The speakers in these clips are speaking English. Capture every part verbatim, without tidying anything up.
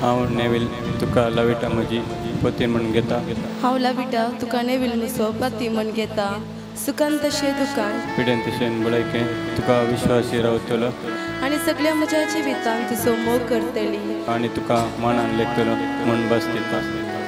हांव नेवील तुका लाविता म्हजी पोती म्हण घेता हांव लाविता तुका नेवील मुसो पाती म्हण घेता सुखान तशें दुखान पिड्यान तशें बळयकें तुका विश्वासी रावतलो आनी सगळ्या म्हज्या जिवितान तुजो मोग करतली आनी तुका मनान लेखतलो म्हण बस दिता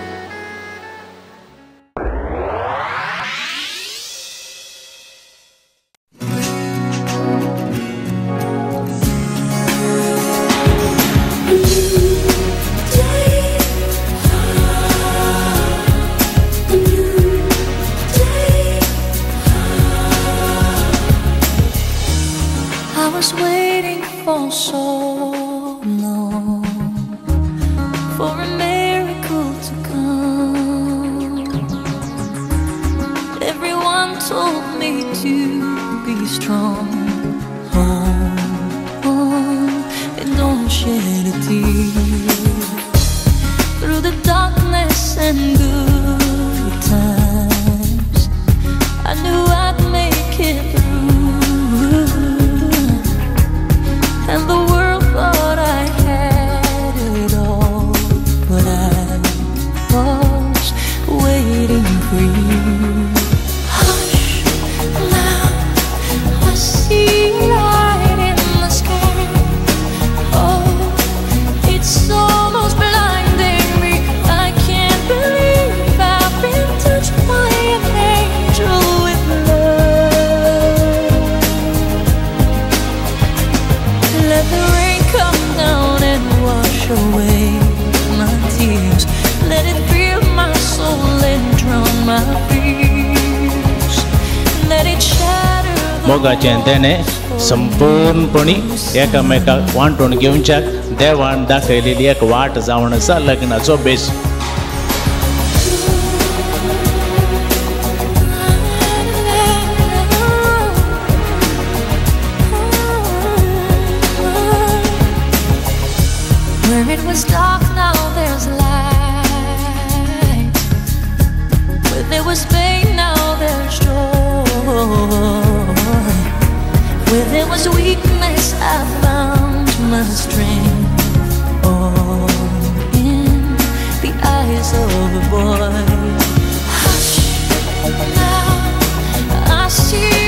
I was waiting for so long for a miracle to come. Everyone told me to be strong. Hold on and don't shed a tear. Through the darkness and good times, I knew I'd make it through. And the world thought I had it all, but I was waiting for you. Hush, now I see light in the sky. Oh, it's almost blinding me. I can't believe I've been touched by an angel with love. Let the rain come down and wash away my tears. Let it fill my soul and drown my fears. Let it shatter the मोगाचें देणें संपूर्णपणी एकामेकाक वांटून घेवच्याक देवान दाखयलेली एक वाट जावन आसा लग्नाचो बेस. Where it was dark, now there's light. Where there was pain, now there's joy. Where there was weakness, I found my strength. All in the eyes of a boy. Hush, now I see